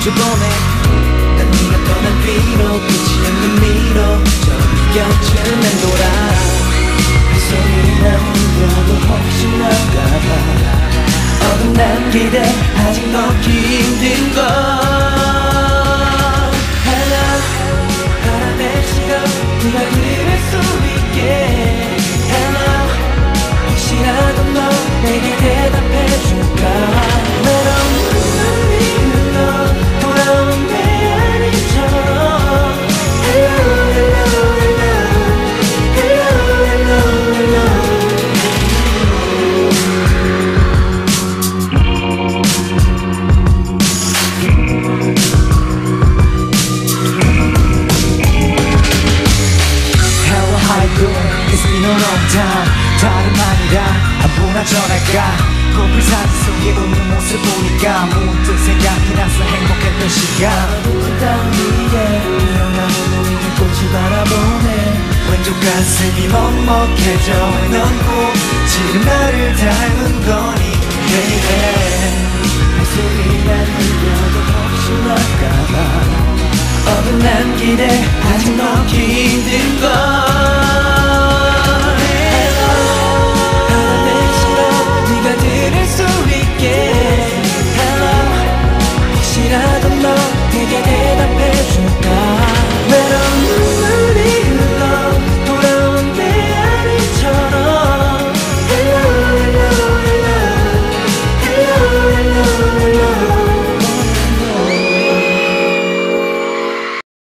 저번에 난 네가 떠난 뒤로 끝이 없는 미로 저기 곁을 맴돌아 소리 나는데도 혹시 날까봐 어긋난 기대 아직 넣기 힘든 걸 하나 바람의 시간 네가 그릴 수 있게 하나 혹시라도 너 내게 대답해줄까 외로운 날 믿는 너 돌아오는 내 아니처럼 Hello hello hello hello hello hello Hello how you doing? It's been a long time 다름 아니라 한분한 전할까 profil 사진 속에 웃는 모습 보니까 문득 생각이 나서 행복했던 시간 땅 위에 피어나는 우리의 꽃을 바라보네 왼쪽 가슴이 먹먹해져 넌 꼭 지금 나를 닮은 거니 baby 소리 나는 들려도 혹시 날까봐 어긋난 기대 아직 넣기 힘든 걸